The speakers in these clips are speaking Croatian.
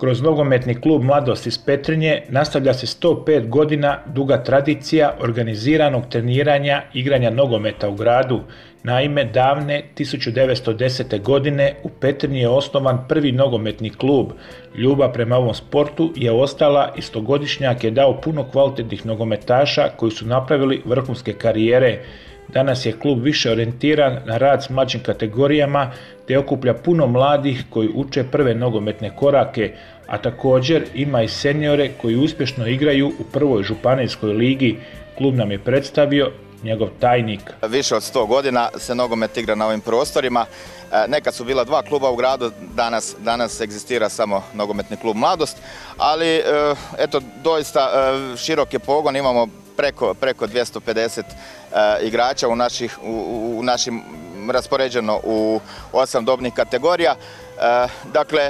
Kroz nogometni klub Mladost iz Petrinje nastavlja se 105 godina duga tradicija organiziranog treniranja igranja nogometa u gradu. Naime, davne 1910. godine u Petrinji je osnovan prvi nogometni klub. Ljubav prema ovom sportu je ostala i stogodišnjak je dao puno kvalitetnih nogometaša koji su napravili vrhunske karijere. Danas je klub više orijentiran na rad s mlađim kategorijama te okuplja puno mladih koji uče prve nogometne korake, a također ima i seniore koji uspješno igraju u prvoj županijskoj ligi. Klub nam je predstavio njegov tajnik. Više od 100 godina se nogomet igra na ovim prostorima. Nekad su bila dva kluba u gradu, danas egzistira samo nogometni klub Mladost, ali eto, doista širok je pogon, imamo preko 250 igrača u našim raspoređeno u 8 dobnih kategorija. Dakle,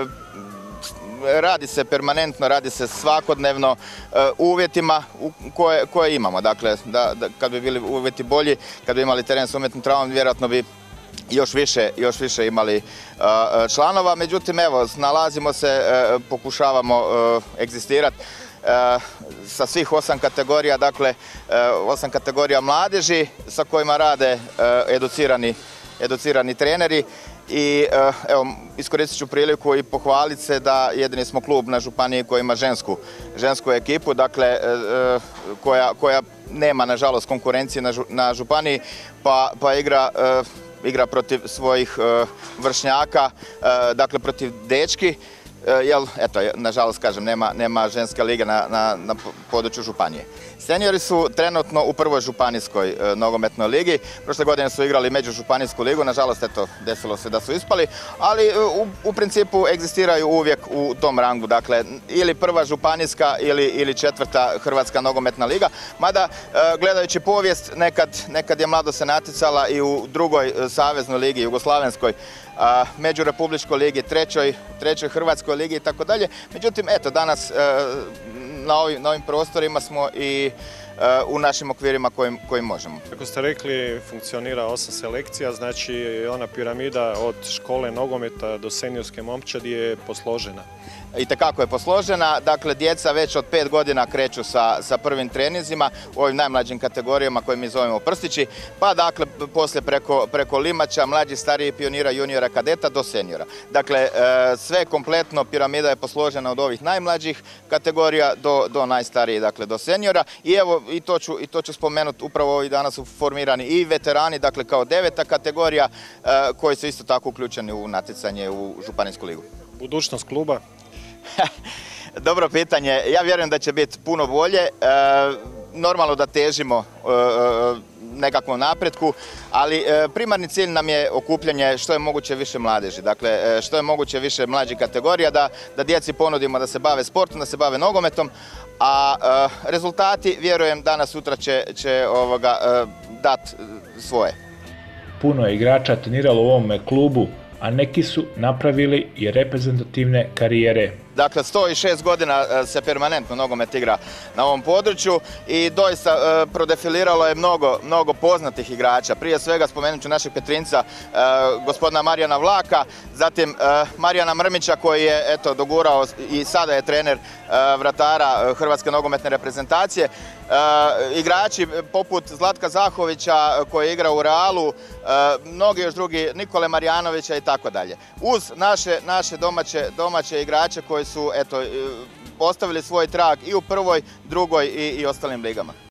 radi se permanentno, radi se svakodnevno uvjetima koje imamo. Dakle, kad bi bili uvjeti bolji, kad bi imali teren s umjetnim travom, vjerojatno bi još više imali članova. Međutim, evo, nalazimo se, pokušavamo egzistirati sa svih 8 kategorija, dakle 8 kategorija mladeži sa kojima rade educirani treneri. I evo, iskoristit ću priliku i pohvaliti se da jedini smo klub na županiji koji ima žensku ekipu, dakle koja nema nažalost konkurencije na županiji, pa igra protiv svojih vršnjaka, dakle protiv dečki. Jer, eto, nažalost, kažem, nema ženske lige na području županije. Seniori su trenutno u prvoj županijskoj nogometnoj ligi. Prošle godine su igrali međužupanijsku ligu, nažalost, eto, desilo se da su ispali, ali u principu egzistiraju uvijek u tom rangu. Dakle, ili prva županijska ili četvrta Hrvatska nogometna liga. Mada, gledajući povijest, nekad je Mladost se natjecala i u drugoj saveznoj ligi, jugoslavenskoj, međurepubličkoj ligi, trećoj Hrvatskoj ligi i tako dalje. Međutim, eto, danas na ovim prostorima smo i u našim okvirima kojim možemo. Kako ste rekli, funkcionira 8 selekcija, znači ona piramida od škole nogometa do seniorske momčadi je posložena. Itekako je posložena, dakle djeca već od 5 godina kreću sa prvim treninzima u ovim najmlađim kategorijama koje mi zovemo prstići, pa dakle poslije preko limača, mlađi, stariji pionira, juniora, kadeta do seniora. Dakle, sve kompletno piramida je posložena od ovih najmlađih kategorija do najstarijih, dakle do seniora. I evo, i to ću spomenuti, upravo ovih dana su formirani i veterani, dakle kao 9. kategorija koji su isto tako uključeni u natjecanje u županijsku ligu. Budućnost kluba? Dobro pitanje. Ja vjerujem da će biti puno bolje. Normalno da težimo nekakvom napretku, ali primarni cilj nam je okupljanje što je moguće više mladeži. Dakle, što je moguće više mlađih kategorija, da djeci ponudimo da se bave sportom, da se bave nogometom, a rezultati, vjerujem, danas sutra će dati svoje. Puno je igrača treniralo u ovome klubu, a neki su napravili i reprezentativne karijere. Dakle, 106 godina se permanentno nogomet igra na ovom području i doista prodefiliralo je mnogo poznatih igrača. Prije svega spomenut ću našeg Petrinca, gospodina Marijana Vlaka, zatim Marijana Mrmića koji je eto dogurao i sada je trener vratara Hrvatske nogometne reprezentacije. Igrači poput Zlatka Zahovića koji igra u Realu, mnogi još drugi, Nikole Marjanovića i tako dalje. Uz naše domaće igrače koji su eto, postavili svoj trag i u prvoj, drugoj i ostalim ligama.